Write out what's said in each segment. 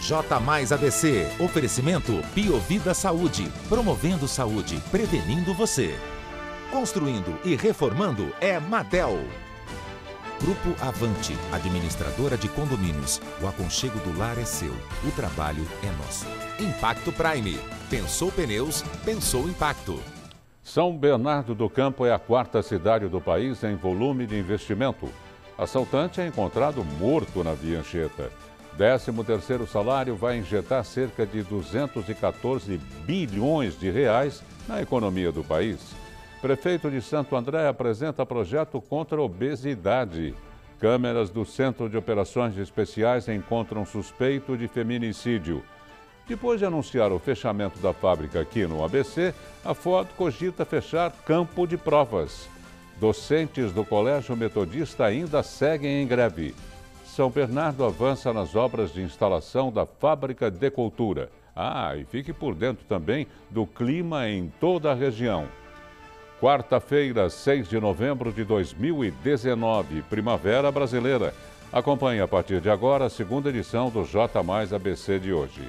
J mais ABC. Oferecimento Biovida Saúde. Promovendo saúde, prevenindo você. Construindo e reformando é Madel. Grupo Avante, administradora de condomínios. O aconchego do lar é seu, o trabalho é nosso. Impacto Prime. Pensou pneus, pensou impacto. São Bernardo do Campo é a quarta cidade do país em volume de investimento. Assaltante é encontrado morto na Via Anchieta. 13º salário vai injetar cerca de 214 bilhões de reais na economia do país. Prefeito de Santo André apresenta projeto contra a obesidade. Câmeras do Centro de Operações Especiais encontram suspeito de feminicídio. Depois de anunciar o fechamento da fábrica aqui no ABC, a Ford cogita fechar campo de provas. Docentes do Colégio Metodista ainda seguem em greve. São Bernardo avança nas obras de instalação da fábrica de cultura. E fique por dentro também do clima em toda a região. Quarta-feira, 6 de novembro de 2019, Primavera Brasileira. Acompanhe a partir de agora a segunda edição do J mais ABC de hoje.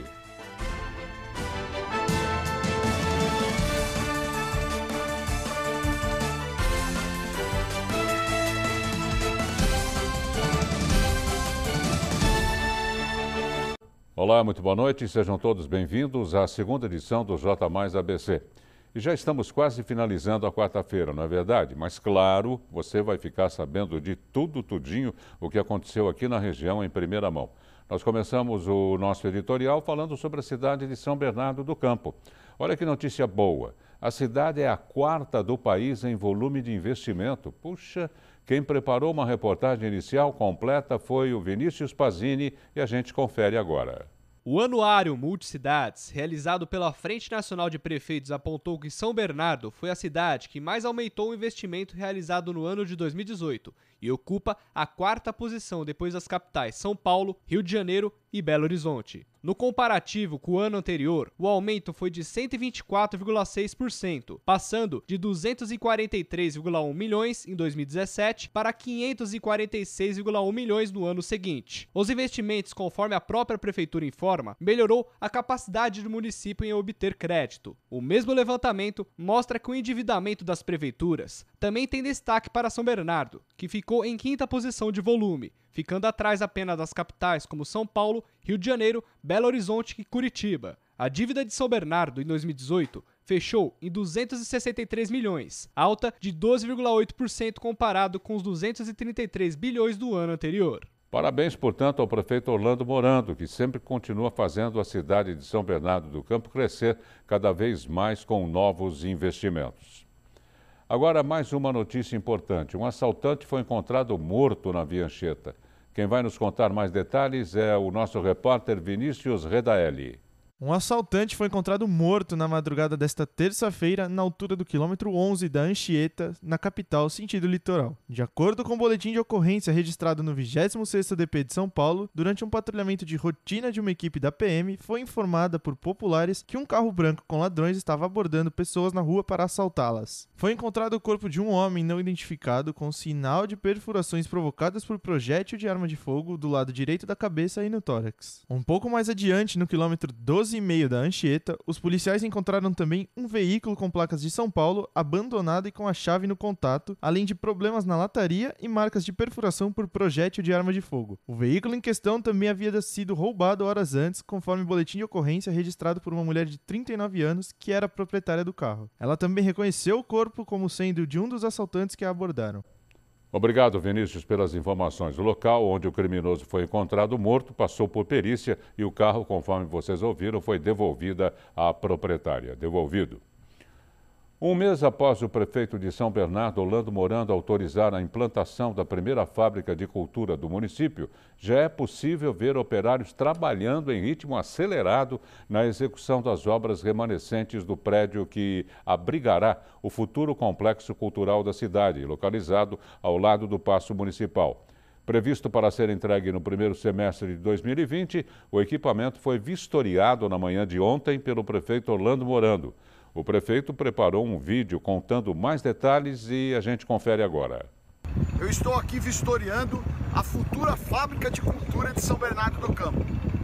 Olá, muito boa noite e sejam todos bem-vindos à segunda edição do J mais ABC. E já estamos quase finalizando a quarta-feira, não é verdade? Mas claro, você vai ficar sabendo de tudinho o que aconteceu aqui na região em primeira mão. Nós começamos o nosso editorial falando sobre a cidade de São Bernardo do Campo. Olha que notícia boa. A cidade é a quarta do país em volume de investimento. Puxa, quem preparou uma reportagem inicial completa foi o Vinícius Pazini e a gente confere agora. O Anuário Multicidades, realizado pela Frente Nacional de Prefeitos, apontou que São Bernardo foi a cidade que mais aumentou o investimento realizado no ano de 2018 e ocupa a quarta posição depois das capitais São Paulo, Rio de Janeiro e Belo Horizonte. No comparativo com o ano anterior, o aumento foi de 124,6%, passando de 243,1 milhões em 2017 para 546,1 milhões no ano seguinte. Os investimentos, conforme a própria prefeitura informa, melhorou a capacidade do município em obter crédito. O mesmo levantamento mostra que o endividamento das prefeituras também tem destaque para São Bernardo, que ficou em quinta posição de volume, ficando atrás apenas das capitais como São Paulo, Rio de Janeiro, Belo Horizonte e Curitiba. A dívida de São Bernardo em 2018 fechou em 263 milhões, alta de 12,8% comparado com os 233 bilhões do ano anterior. Parabéns, portanto, ao prefeito Orlando Morando, que sempre continua fazendo a cidade de São Bernardo do Campo crescer cada vez mais com novos investimentos. Agora, mais uma notícia importante. Um assaltante foi encontrado morto na Via Anchieta. Quem vai nos contar mais detalhes é o nosso repórter Vinícius Redaelli. Um assaltante foi encontrado morto na madrugada desta terça-feira na altura do quilômetro 11 da Anchieta, na capital, sentido litoral. De acordo com o boletim de ocorrência registrado no 26º DP de São Paulo, durante um patrulhamento de rotina de uma equipe da PM, foi informada por populares que um carro branco com ladrões estava abordando pessoas na rua para assaltá-las. Foi encontrado o corpo de um homem não identificado com sinal de perfurações provocadas por projétil de arma de fogo do lado direito da cabeça e no tórax. Um pouco mais adiante, no quilômetro 12,5 da Anchieta, os policiais encontraram também um veículo com placas de São Paulo abandonado e com a chave no contato, além de problemas na lataria e marcas de perfuração por projétil de arma de fogo. O veículo em questão também havia sido roubado horas antes, conforme o boletim de ocorrência registrado por uma mulher de 39 anos que era proprietária do carro. Ela também reconheceu o corpo como sendo de um dos assaltantes que a abordaram. Obrigado, Vinícius, pelas informações. O local onde o criminoso foi encontrado morto passou por perícia e o carro, conforme vocês ouviram, foi devolvido à proprietária. Devolvido. Um mês após o prefeito de São Bernardo, Orlando Morando, autorizar a implantação da primeira fábrica de cultura do município, já é possível ver operários trabalhando em ritmo acelerado na execução das obras remanescentes do prédio que abrigará o futuro complexo cultural da cidade, localizado ao lado do Paço Municipal. Previsto para ser entregue no primeiro semestre de 2020, o equipamento foi vistoriado na manhã de ontem pelo prefeito Orlando Morando. O prefeito preparou um vídeo contando mais detalhes e a gente confere agora. Eu estou aqui vistoriando a futura fábrica de cultura de São Bernardo do Campo.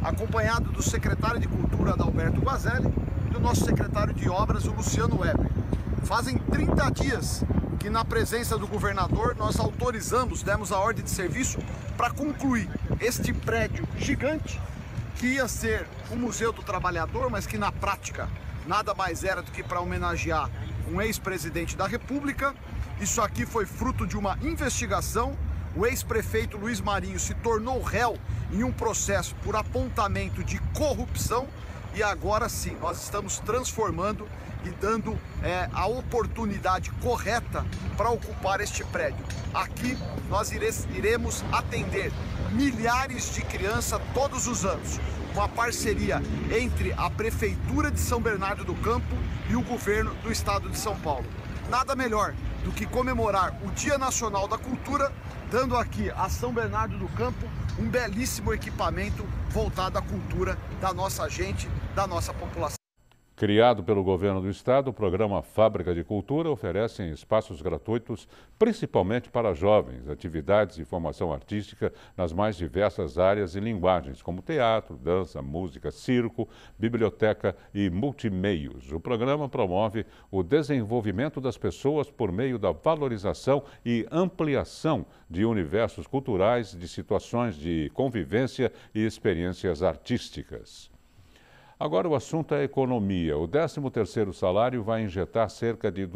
acompanhado do secretário de Cultura, Adalberto Guazelli, e do nosso secretário de Obras, o Luciano Weber. Fazem 30 dias que, na presença do governador, nós autorizamos, demos a ordem de serviço para concluir este prédio gigante que ia ser o Museu do Trabalhador, mas que na prática nada mais era do que para homenagear um ex-presidente da República. Isso aqui foi fruto de uma investigação. O ex-prefeito Luiz Marinho se tornou réu em um processo por apontamento de corrupção e agora sim, nós estamos transformando e dando a oportunidade correta para ocupar este prédio. Aqui nós iremos atender milhares de crianças todos os anos, uma parceria entre a Prefeitura de São Bernardo do Campo e o governo do estado de São Paulo. Nada melhor do que comemorar o Dia Nacional da Cultura, dando aqui a São Bernardo do Campo um belíssimo equipamento voltado à cultura da nossa gente, da nossa população. Criado pelo governo do estado, o programa Fábrica de Cultura oferece espaços gratuitos, principalmente para jovens, atividades de formação artística nas mais diversas áreas e linguagens, como teatro, dança, música, circo, biblioteca e multimeios. O programa promove o desenvolvimento das pessoas por meio da valorização e ampliação de universos culturais, de situações de convivência e experiências artísticas. Agora o assunto é a economia. O 13º salário vai injetar cerca de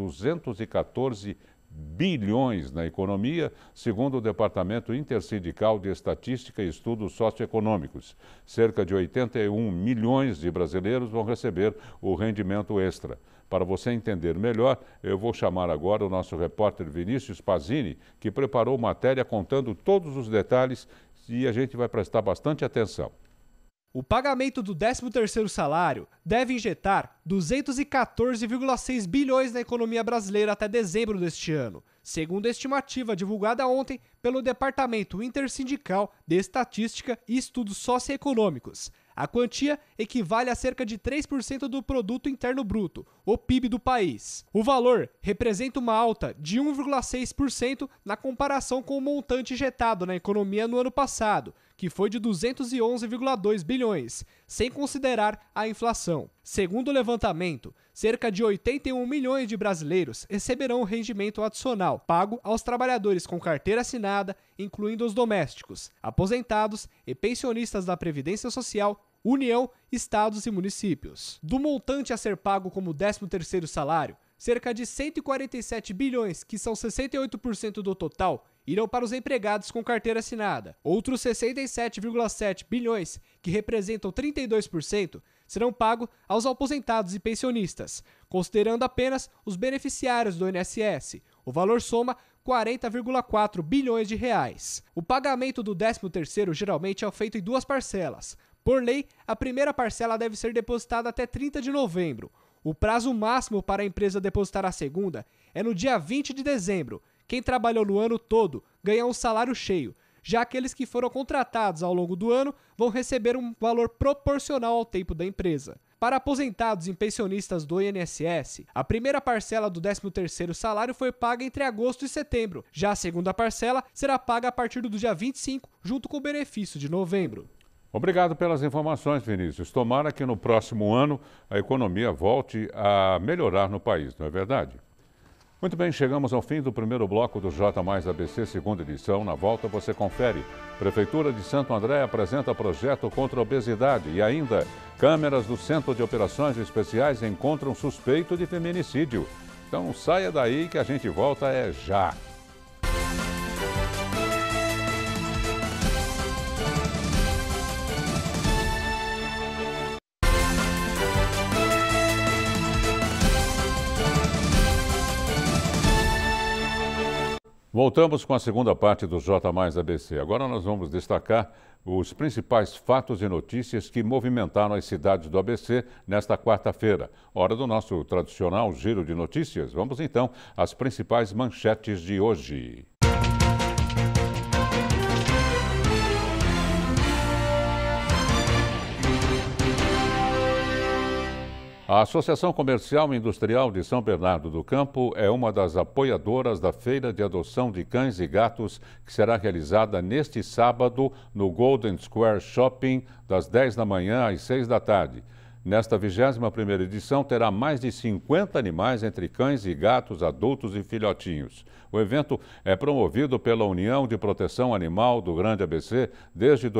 214 bilhões na economia, segundo o Departamento Intersindical de Estatística e Estudos Socioeconômicos. Cerca de 81 milhões de brasileiros vão receber o rendimento extra. Para você entender melhor, eu vou chamar agora o nosso repórter Vinícius Pazini, que preparou matéria contando todos os detalhes e a gente vai prestar bastante atenção. O pagamento do 13º salário deve injetar 214,6 bilhões na economia brasileira até dezembro deste ano, segundo a estimativa divulgada ontem pelo Departamento Intersindical de Estatística e Estudos Socioeconômicos. A quantia equivale a cerca de 3% do Produto Interno Bruto, o PIB do país. O valor representa uma alta de 1,6% na comparação com o montante injetado na economia no ano passado, que foi de 211,2 bilhões, sem considerar a inflação. Segundo o levantamento, cerca de 81 milhões de brasileiros receberão o rendimento adicional pago aos trabalhadores com carteira assinada, incluindo os domésticos, aposentados e pensionistas da Previdência Social, União, estados e municípios. Do montante a ser pago como 13º salário, cerca de 147 bilhões, que são 68% do total, irão para os empregados com carteira assinada. Outros 67,7 bilhões, que representam 32%, serão pagos aos aposentados e pensionistas, considerando apenas os beneficiários do INSS. O valor soma 40,4 bilhões de reais. O pagamento do 13º geralmente é feito em duas parcelas. Por lei, a primeira parcela deve ser depositada até 30 de novembro. O prazo máximo para a empresa depositar a segunda é no dia 20 de dezembro. Quem trabalhou no ano todo ganha um salário cheio. Já aqueles que foram contratados ao longo do ano vão receber um valor proporcional ao tempo da empresa. Para aposentados e pensionistas do INSS, a primeira parcela do 13º salário foi paga entre agosto e setembro. Já a segunda parcela será paga a partir do dia 25, junto com o benefício de novembro. Obrigado pelas informações, Vinícius. Tomara que no próximo ano a economia volte a melhorar no país, não é verdade? Muito bem, chegamos ao fim do primeiro bloco do J mais ABC, segunda edição. Na volta você confere. Prefeitura de Santo André apresenta projeto contra a obesidade e ainda câmeras do Centro de Operações Especiais encontram suspeito de feminicídio. Então saia daí que a gente volta já. Voltamos com a segunda parte do J mais ABC. Agora nós vamos destacar os principais fatos e notícias que movimentaram as cidades do ABC nesta quarta-feira. Hora do nosso tradicional giro de notícias. Vamos então às principais manchetes de hoje. A Associação Comercial e Industrial de São Bernardo do Campo é uma das apoiadoras da Feira de Adoção de Cães e Gatos, que será realizada neste sábado no Golden Square Shopping, das 10 da manhã às 6 da tarde. Nesta 21ª edição, terá mais de 50 animais entre cães e gatos, adultos e filhotinhos. O evento é promovido pela União de Proteção Animal do Grande ABC desde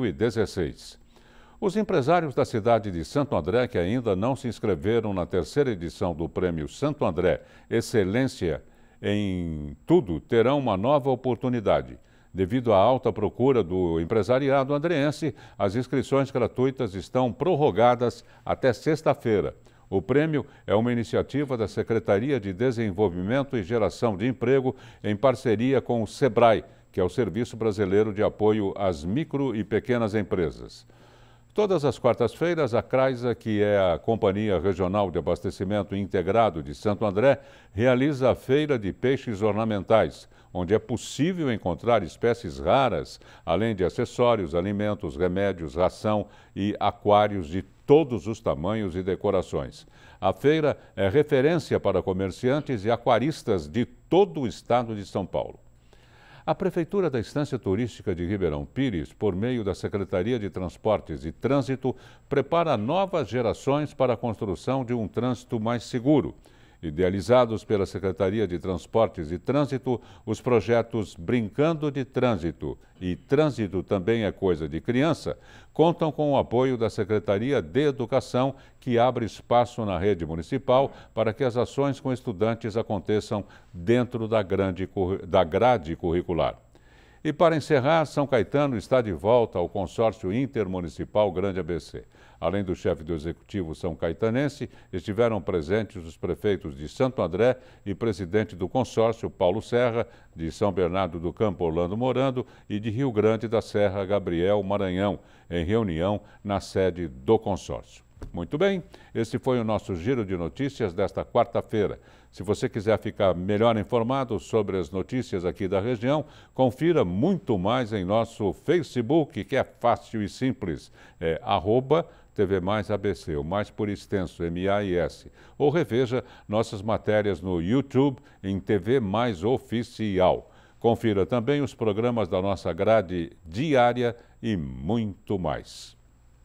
2016. Os empresários da cidade de Santo André que ainda não se inscreveram na 3ª edição do Prêmio Santo André Excelência em Tudo terão uma nova oportunidade. Devido à alta procura do empresariado andreense, as inscrições gratuitas estão prorrogadas até sexta-feira. O prêmio é uma iniciativa da Secretaria de Desenvolvimento e Geração de Emprego em parceria com o SEBRAE, que é o Serviço Brasileiro de Apoio às Micro e Pequenas Empresas. Todas as quartas-feiras, a CRAISA, que é a Companhia Regional de Abastecimento Integrado de Santo André, realiza a Feira de Peixes Ornamentais, onde é possível encontrar espécies raras, além de acessórios, alimentos, remédios, ração e aquários de todos os tamanhos e decorações. A feira é referência para comerciantes e aquaristas de todo o estado de São Paulo. A Prefeitura da Estância Turística de Ribeirão Pires, por meio da Secretaria de Transportes e Trânsito, prepara novas gerações para a construção de um trânsito mais seguro. Idealizados pela Secretaria de Transportes e Trânsito, os projetos Brincando de Trânsito e Trânsito Também é Coisa de Criança contam com o apoio da Secretaria de Educação, que abre espaço na rede municipal para que as ações com estudantes aconteçam dentro da grade curricular. E para encerrar, São Caetano está de volta ao consórcio intermunicipal Grande ABC. Além do chefe do executivo são caetanense, estiveram presentes os prefeitos de Santo André e presidente do consórcio, Paulo Serra, de São Bernardo do Campo, Orlando Morando, e de Rio Grande da Serra, Gabriel Maranhão, em reunião na sede do consórcio. Muito bem, esse foi o nosso giro de notícias desta quarta-feira. Se você quiser ficar melhor informado sobre as notícias aqui da região, confira muito mais em nosso Facebook, que é fácil e simples. É @TV+ABC, o mais por extenso, MAIS. Ou reveja nossas matérias no YouTube em TV Mais Oficial. Confira também os programas da nossa grade diária e muito mais.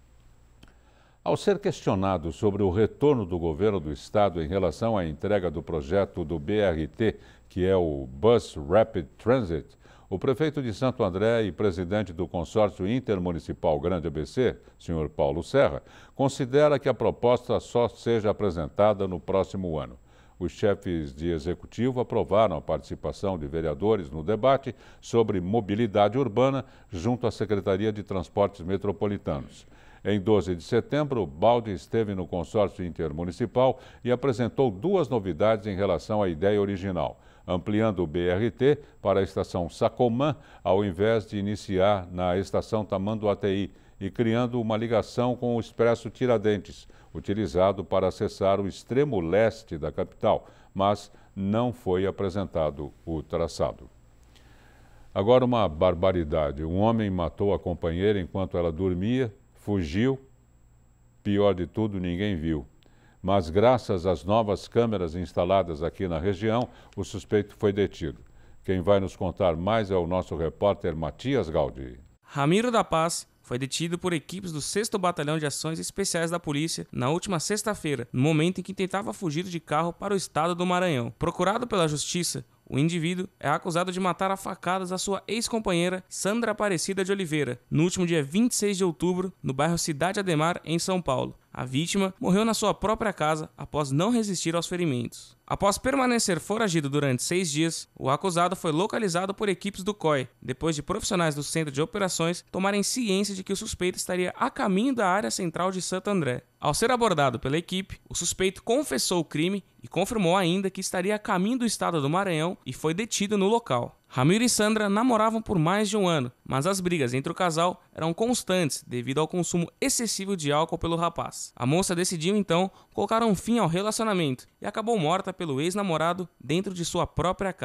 Ao ser questionado sobre o retorno do governo do estado em relação à entrega do projeto do BRT, que é o Bus Rapid Transit, o prefeito de Santo André e presidente do consórcio intermunicipal Grande ABC, senhor Paulo Serra, considera que a proposta só seja apresentada no próximo ano. Os chefes de executivo aprovaram a participação de vereadores no debate sobre mobilidade urbana junto à Secretaria de Transportes Metropolitanos. Em 12 de setembro, Baldi esteve no consórcio intermunicipal e apresentou duas novidades em relação à ideia original, ampliando o BRT para a estação Sacomã, ao invés de iniciar na estação Tamanduateí, e criando uma ligação com o Expresso Tiradentes, utilizado para acessar o extremo leste da capital, mas não foi apresentado o traçado. Agora uma barbaridade. Um homem matou a companheira enquanto ela dormia, fugiu, pior de tudo, ninguém viu. Mas graças às novas câmeras instaladas aqui na região, o suspeito foi detido. Quem vai nos contar mais é o nosso repórter Matias Gaudi. Ramiro da Paz foi detido por equipes do 6º Batalhão de Ações Especiais da Polícia na última sexta-feira, no momento em que tentava fugir de carro para o estado do Maranhão. Procurado pela Justiça, o indivíduo é acusado de matar a facadas a sua ex-companheira Sandra Aparecida de Oliveira, no último dia 26 de outubro, no bairro Cidade Ademar, em São Paulo. A vítima morreu na sua própria casa após não resistir aos ferimentos. Após permanecer foragido durante 6 dias, o acusado foi localizado por equipes do COI, depois de profissionais do Centro de Operações tomarem ciência de que o suspeito estaria a caminho da área central de Santo André. Ao ser abordado pela equipe, o suspeito confessou o crime e confirmou ainda que estaria a caminho do estado do Maranhão e foi detido no local. Ramiro e Sandra namoravam por mais de um ano, mas as brigas entre o casal eram constantes devido ao consumo excessivo de álcool pelo rapaz. A moça decidiu então colocar um fim ao relacionamento e acabou morta pelo ex-namorado dentro de sua própria casa.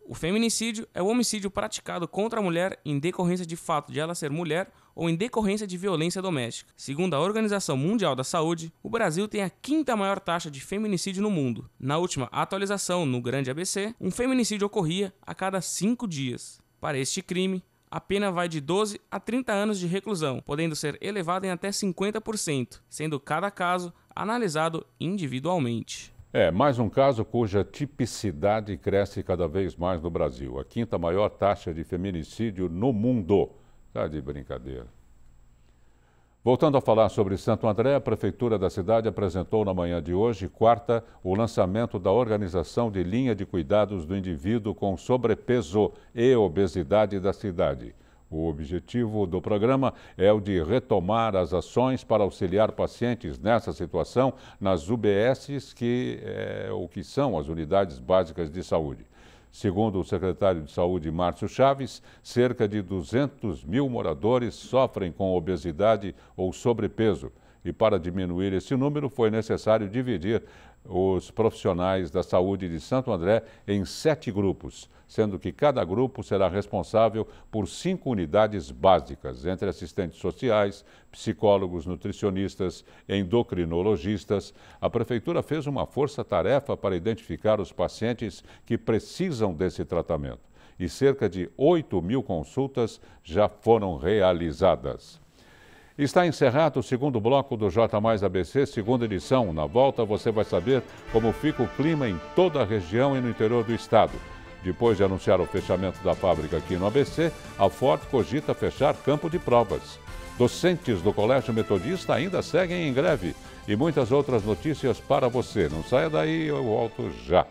O feminicídio é o homicídio praticado contra a mulher em decorrência de fato de ela ser mulher ou em decorrência de violência doméstica. Segundo a Organização Mundial da Saúde, o Brasil tem a 5ª maior taxa de feminicídio no mundo. Na última atualização, no Grande ABC, um feminicídio ocorria a cada 5 dias. Para este crime, a pena vai de 12 a 30 anos de reclusão, podendo ser elevada em até 50%, sendo cada caso analisado individualmente. Mais um caso cuja tipicidade cresce cada vez mais no Brasil. A 5ª maior taxa de feminicídio no mundo. Tá de brincadeira. Voltando a falar sobre Santo André, a Prefeitura da cidade apresentou na manhã de hoje, quarta, o lançamento da organização de linha de cuidados do indivíduo com sobrepeso e obesidade da cidade. O objetivo do programa é o de retomar as ações para auxiliar pacientes nessa situação nas UBSs, que são as Unidades Básicas de Saúde. Segundo o secretário de Saúde, Márcio Chaves, cerca de 200 mil moradores sofrem com obesidade ou sobrepeso. E para diminuir esse número, foi necessário dividir os profissionais da saúde de Santo André em 7 grupos, sendo que cada grupo será responsável por 5 unidades básicas, entre assistentes sociais, psicólogos, nutricionistas, endocrinologistas. A Prefeitura fez uma força-tarefa para identificar os pacientes que precisam desse tratamento. E cerca de 8 mil consultas já foram realizadas. Está encerrado o segundo bloco do J Mais ABC, segunda edição. Na volta você vai saber como fica o clima em toda a região e no interior do estado. Depois de anunciar o fechamento da fábrica aqui no ABC, a Ford cogita fechar campo de provas. Docentes do Colégio Metodista ainda seguem em greve. E muitas outras notícias para você. Não saia daí, eu volto já.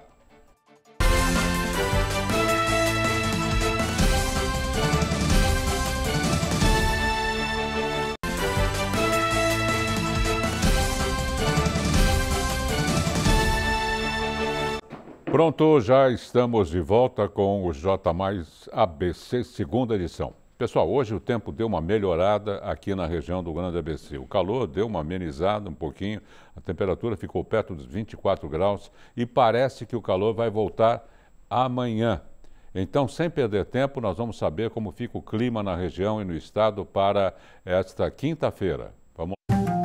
Pronto, já estamos de volta com o J Mais ABC, segunda edição. Pessoal, hoje o tempo deu uma melhorada aqui na região do Grande ABC. O calor deu uma amenizada um pouquinho, a temperatura ficou perto dos 24 graus e parece que o calor vai voltar amanhã. Então, sem perder tempo, nós vamos saber como fica o clima na região e no estado para esta quinta-feira. Vamos.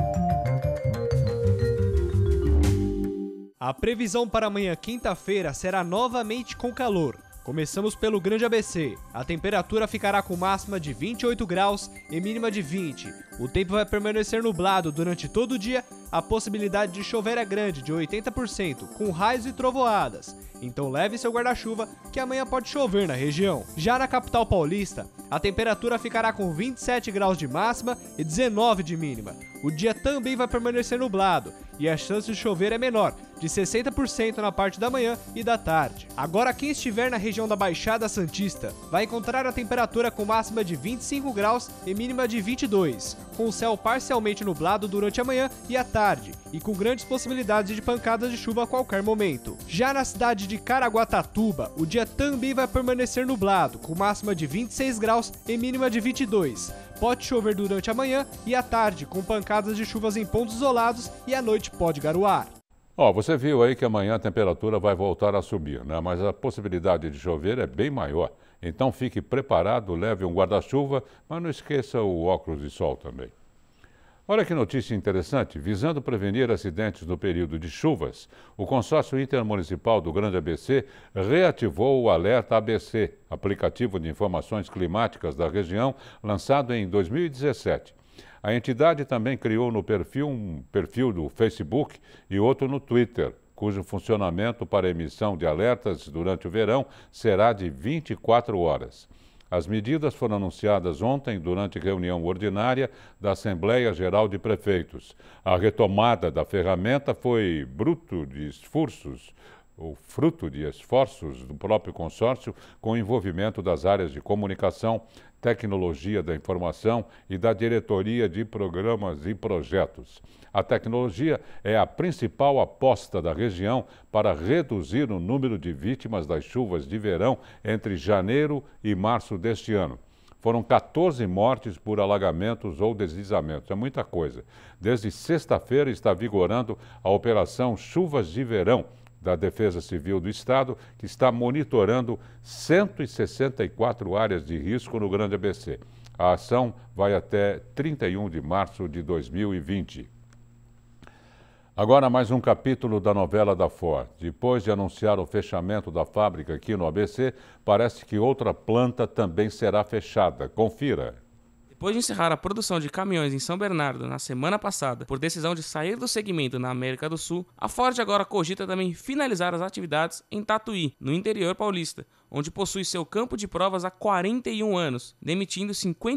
A previsão para amanhã, quinta-feira, será novamente com calor. Começamos pelo Grande ABC. A temperatura ficará com máxima de 28 graus e mínima de 20. O tempo vai permanecer nublado durante todo o dia. A possibilidade de chover é grande, de 80%, com raios e trovoadas. Então leve seu guarda-chuva, que amanhã pode chover na região. Já na capital paulista, a temperatura ficará com 27 graus de máxima e 19 de mínima. O dia também vai permanecer nublado e a chance de chover é menor, de 60% na parte da manhã e da tarde. Agora, quem estiver na região da Baixada Santista vai encontrar a temperatura com máxima de 25 graus e mínima de 22, com o céu parcialmente nublado durante a manhã e a tarde, e com grandes possibilidades de pancadas de chuva a qualquer momento. Já na cidade de Caraguatatuba, o dia também vai permanecer nublado, com máxima de 26 graus e mínima de 22. Pode chover durante a manhã e a tarde, com pancadas de chuvas em pontos isolados, e à noite pode garoar. Você viu aí que amanhã a temperatura vai voltar a subir, né? Mas a possibilidade de chover é bem maior. Então fique preparado, leve um guarda-chuva, mas não esqueça o óculos de sol também. Olha que notícia interessante. Visando prevenir acidentes no período de chuvas, o Consórcio Intermunicipal do Grande ABC reativou o Alerta ABC, aplicativo de informações climáticas da região, lançado em 2017. A entidade também criou no perfil um perfil do Facebook e outro no Twitter, cujo funcionamento para emissão de alertas durante o verão será de 24 horas. As medidas foram anunciadas ontem durante reunião ordinária da Assembleia Geral de Prefeitos. A retomada da ferramenta foi fruto de esforços do próprio consórcio com o envolvimento das áreas de comunicação, tecnologia da informação e da diretoria de programas e projetos. A tecnologia é a principal aposta da região para reduzir o número de vítimas das chuvas de verão entre janeiro e março deste ano. Foram 14 mortes por alagamentos ou deslizamentos, é muita coisa. Desde sexta-feira está vigorando a Operação Chuvas de Verão, da Defesa Civil do Estado, que está monitorando 164 áreas de risco no Grande ABC. A ação vai até 31 de março de 2020. Agora mais um capítulo da novela da Ford. Depois de anunciar o fechamento da fábrica aqui no ABC, parece que outra planta também será fechada. Confira. Depois de encerrar a produção de caminhões em São Bernardo na semana passada por decisão de sair do segmento na América do Sul, a Ford agora cogita também finalizar as atividades em Tatuí, no interior paulista, onde possui seu campo de provas há 41 anos, demitindo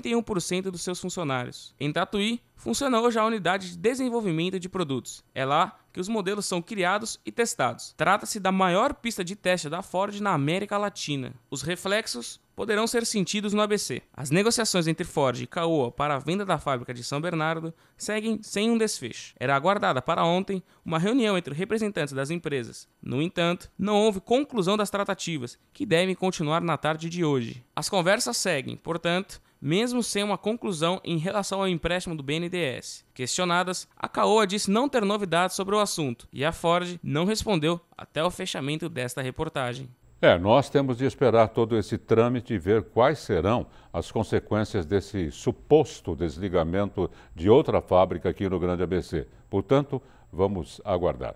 51% dos seus funcionários. Em Tatuí, funciona hoje a unidade de desenvolvimento de produtos. É lá que os modelos são criados e testados. Trata-se da maior pista de teste da Ford na América Latina. Os reflexos poderão ser sentidos no ABC. As negociações entre Ford e Caoa para a venda da fábrica de São Bernardo seguem sem um desfecho. Era aguardada para ontem uma reunião entre representantes das empresas. No entanto, não houve conclusão das tratativas, que devem continuar na tarde de hoje. As conversas seguem, portanto, mesmo sem uma conclusão em relação ao empréstimo do BNDES. Questionadas, a Caoa disse não ter novidades sobre o assunto e a Ford não respondeu até o fechamento desta reportagem. Nós temos de esperar todo esse trâmite e ver quais serão as consequências desse suposto desligamento de outra fábrica aqui no Grande ABC. Portanto, vamos aguardar.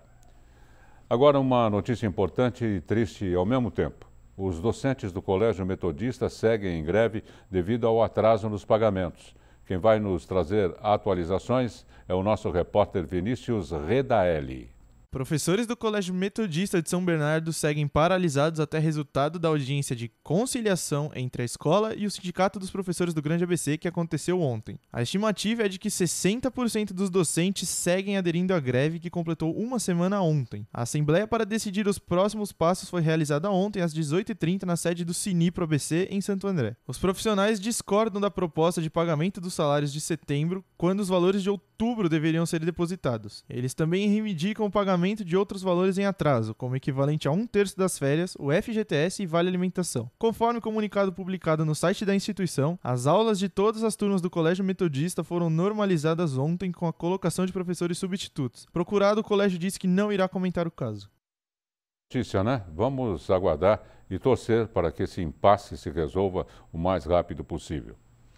Agora, uma notícia importante e triste ao mesmo tempo. Os docentes do Colégio Metodista seguem em greve devido ao atraso nos pagamentos. Quem vai nos trazer atualizações é o nosso repórter Vinícius Redaelli. Professores do Colégio Metodista de São Bernardo seguem paralisados até resultado da audiência de conciliação entre a escola e o Sindicato dos Professores do Grande ABC que aconteceu ontem. A estimativa é de que 60% dos docentes seguem aderindo à greve que completou uma semana ontem. A assembleia para decidir os próximos passos foi realizada ontem às 18h30 na sede do Sinipro ABC em Santo André. Os profissionais discordam da proposta de pagamento dos salários de setembro, quando os valores de outubro deveriam ser depositados. Eles também reivindicam o pagamento de outros valores em atraso, como equivalente a 1/3 das férias, o FGTS e Vale Alimentação. Conforme o comunicado publicado no site da instituição, as aulas de todas as turmas do Colégio Metodista foram normalizadas ontem com a colocação de professores substitutos. Procurado, o colégio disse que não irá comentar o caso. Notícia, né? Vamos aguardar e torcer para que esse impasse se resolva o mais rápido possível.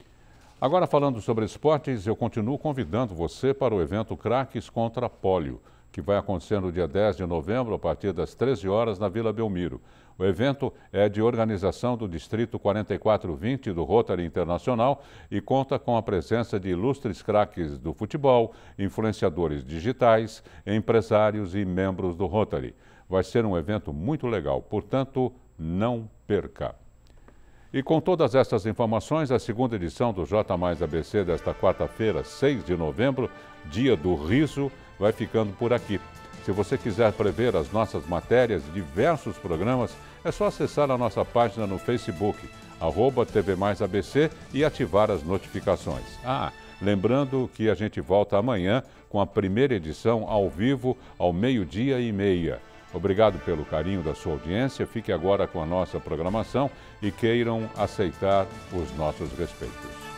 Agora, falando sobre esportes, eu continuo convidando você para o evento Craques contra Pólio, que vai acontecer no dia 10 de novembro, a partir das 13 horas, na Vila Belmiro. O evento é de organização do Distrito 4420 do Rotary Internacional e conta com a presença de ilustres craques do futebol, influenciadores digitais, empresários e membros do Rotary. Vai ser um evento muito legal, portanto, não perca. E com todas essas informações, a segunda edição do J Mais ABC desta quarta-feira, 6 de novembro, dia do riso, vai ficando por aqui. Se você quiser prever as nossas matérias e diversos programas, é só acessar a nossa página no Facebook, @TVMaisABC, e ativar as notificações. Lembrando que a gente volta amanhã com a primeira edição ao vivo, ao 12h30. Obrigado pelo carinho da sua audiência. Fique agora com a nossa programação e queiram aceitar os nossos respeitos.